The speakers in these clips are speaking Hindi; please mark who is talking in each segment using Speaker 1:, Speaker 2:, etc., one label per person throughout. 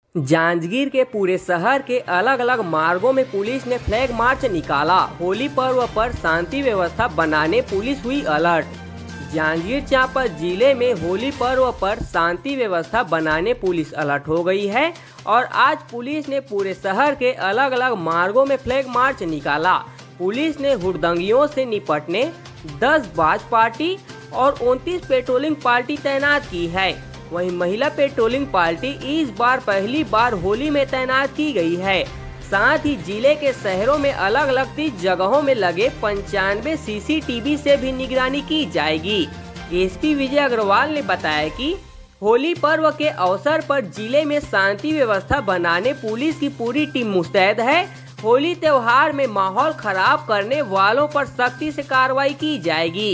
Speaker 1: जांजगीर के पूरे शहर के अलग अलग मार्गों में पुलिस ने फ्लैग मार्च निकाला। होली पर्व पर शांति व्यवस्था बनाने पुलिस हुई अलर्ट। जांजगीर चांपा जिले में होली पर्व पर शांति व्यवस्था बनाने पुलिस अलर्ट हो गई है और आज पुलिस ने पूरे शहर के अलग अलग मार्गों में फ्लैग मार्च निकाला। पुलिस ने हुड़दंगियों से निपटने 10 बाज पार्टी और 29 पेट्रोलिंग पार्टी तैनात की है। वहीं महिला पेट्रोलिंग पार्टी इस बार पहली बार होली में तैनात की गई है। साथ ही जिले के शहरों में अलग अलग 30 जगहों में लगे 95 CCTV से भी निगरानी की जाएगी। एसपी विजय अग्रवाल ने बताया कि होली पर्व के अवसर पर जिले में शांति व्यवस्था बनाने पुलिस की पूरी टीम मुस्तैद है। होली त्योहार में माहौल खराब करने वालों पर सख्ती से कार्रवाई की जाएगी।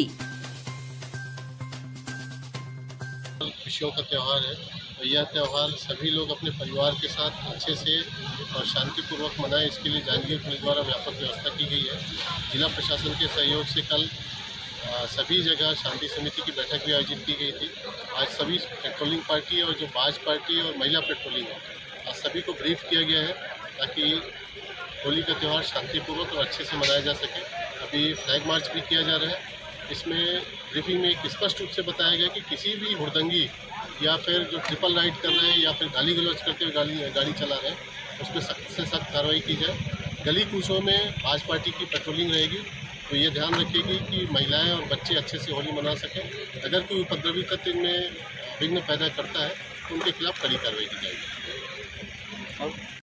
Speaker 2: खुशियों का त्यौहार है और यह त्यौहार सभी लोग अपने परिवार के साथ अच्छे से और शांतिपूर्वक मनाएं, इसके लिए जांजगीर पुलिस द्वारा व्यापक व्यवस्था की गई है। जिला प्रशासन के सहयोग से कल सभी जगह शांति समिति की बैठक भी आयोजित की गई थी। आज सभी पेट्रोलिंग पार्टी और जो बाज पार्टी और महिला पेट्रोलिंग है, आज सभी को ब्रीफ किया गया है ताकि होली का त्यौहार शांतिपूर्वक और अच्छे से मनाया जा सके। अभी फ्लैग मार्च भी किया जा रहा है। इसमें ब्रीफिंग में एक स्पष्ट रूप से बताया गया कि किसी भी हुड़दंगी या फिर जो ट्रिपल राइड कर रहे हैं या फिर गाली गलौज करते हुए गाड़ी चला रहे हैं, उस पर सख्त से सख्त कार्रवाई की जाए। गली कूचों में बाज पार्टी की पेट्रोलिंग रहेगी, तो ये ध्यान रखेगी कि महिलाएं और बच्चे अच्छे से होली मना सकें। अगर कोई उपद्रवी तत्व इनमें विघ्न पैदा करता है तो उनके खिलाफ कड़ी कार्रवाई की जाएगी।